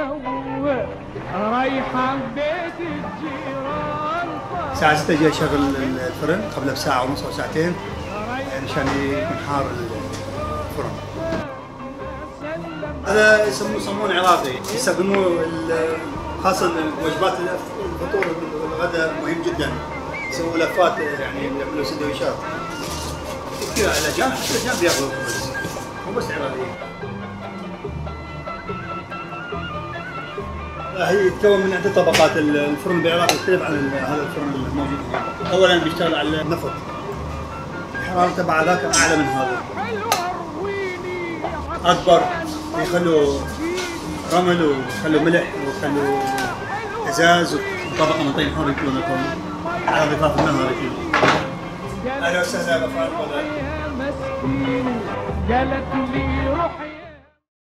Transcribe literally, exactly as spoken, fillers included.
رايحة بيت الجيران. الساعة ستة جاي شغل الفرن قبل بساعة ونص أو ساعتين عشان يكون حار الفرن. هذا يسموه صمون عراقي، يستخدموه خاصة وجبات الفطور والغداء مهم جدا. يسووا لفات يعني يعملوا سندويشات كثير على جنب، حتى جنب ياخذوا خبز مو بس عراقيين. هي تتكون من عدة طبقات. الفرن بالعراق يختلف عن هذا الفرن الموجود هنا. اولا بيشتغل على النفط، الحراره تبع ذاك اعلى من هذا، اكبر، يخلوا رمل ويخلوا ملح ويخلوا ازاز وطبقه من طين حر يكون لكم على ضفاف النهر يكون. اهلا وسهلا بفرق. قالت لي روحي